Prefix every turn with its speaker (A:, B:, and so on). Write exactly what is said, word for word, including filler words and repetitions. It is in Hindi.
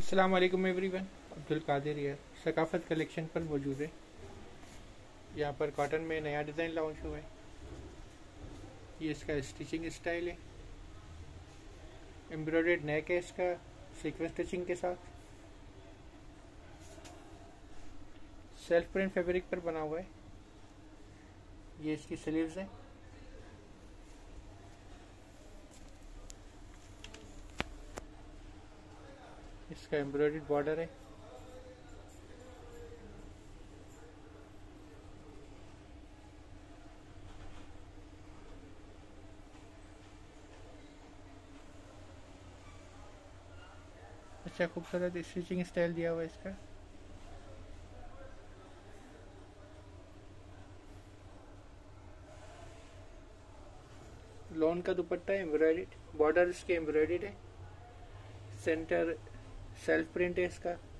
A: अस्सलाम वालेकुम एवरीवन। अब्दुल कादिर यार सकाफत कलेक्शन पर मौजूद है। यहाँ पर कॉटन में नया डिज़ाइन लॉन्च हुआ है। ये इसका स्टिचिंग स्टाइल है। एम्ब्रॉयडर्ड नेक है इसका सीक्वेंस स्टिचिंग के साथ। सेल्फ प्रिंट फैब्रिक पर बना हुआ है। ये इसकी स्लीव्स है। इसका एम्ब्रॉयडर्ड बॉर्डर है। अच्छा खूबसूरत स्टिचिंग स्टाइल दिया हुआ है इसका। लॉन का दुपट्टा एम्ब्रॉयडर्ड, बॉर्डर इसके एम्ब्रॉयडर्ड है। सेंटर सेल्फ प्रिंट है इसका।